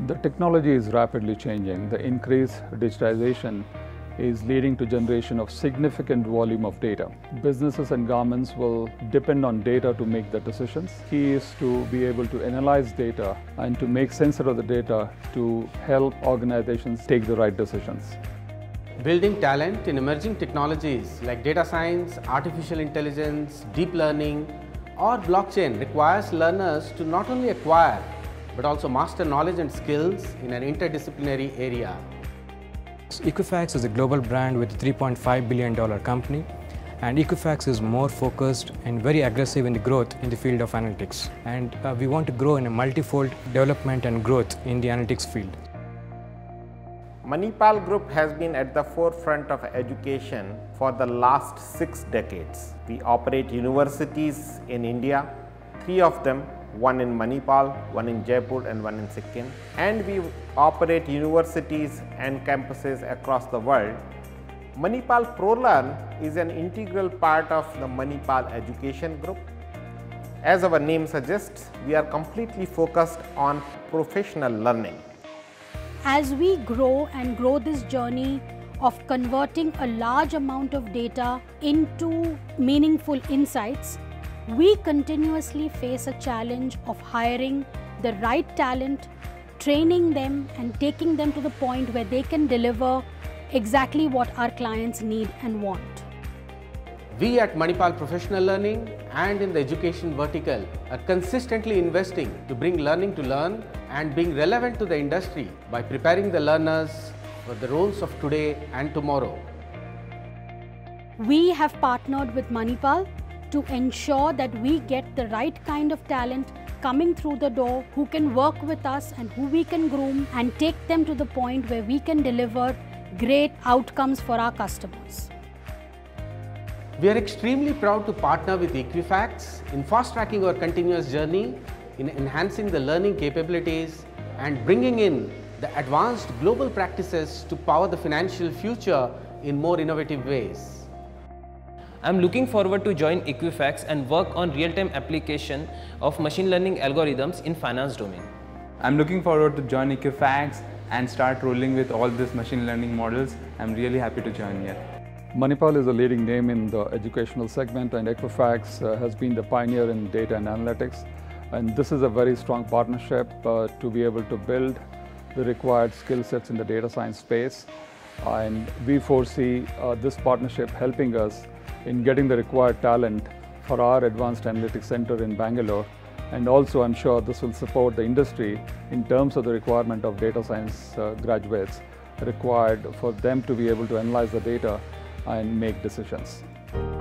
The technology is rapidly changing. The increased digitization is leading to generation of significant volume of data. Businesses and governments will depend on data to make their decisions. Key is to be able to analyze data and to make sense out of the data to help organizations take the right decisions. Building talent in emerging technologies like data science, artificial intelligence, deep learning or blockchain requires learners to not only acquire but also master knowledge and skills in an interdisciplinary area. Equifax is a global brand with a $3.5 billion company, and Equifax is more focused and very aggressive in the growth in the field of analytics. And we want to grow in a multifold development and growth in the analytics field. Manipal Group has been at the forefront of education for the last 6 decades. We operate universities in India, 3 of them, one in Manipal, one in Jaipur and one in Sikkim, and we operate universities and campuses across the world. Manipal ProLearn is an integral part of the Manipal Education Group. As our name suggests, we are completely focused on professional learning. As we grow this journey of converting a large amount of data into meaningful insights, we continuously face a challenge of hiring the right talent, training them and taking them to the point where they can deliver exactly what our clients need and want. We at Manipal Professional Learning and in the education vertical are consistently investing to bring learning to learn and being relevant to the industry by preparing the learners for the roles of today and tomorrow. We have partnered with Manipal to ensure that we get the right kind of talent coming through the door who can work with us and who we can groom and take them to the point where we can deliver great outcomes for our customers. We are extremely proud to partner with Equifax in fast-tracking our continuous journey in enhancing the learning capabilities and bringing in the advanced global practices to power the financial future in more innovative ways. I'm looking forward to join Equifax and work on real-time application of machine learning algorithms in finance domain. I'm looking forward to join Equifax and start rolling with all these machine learning models. I'm really happy to join here. Manipal is a leading name in the educational segment, and Equifax has been the pioneer in data and analytics. And this is a very strong partnership to be able to build the required skill sets in the data science space. And we foresee this partnership helping us in getting the required talent for our Advanced Analytics Center in Bangalore. And also I'm sure this will support the industry in terms of the requirement of data science graduates required for them to be able to analyze the data and make decisions.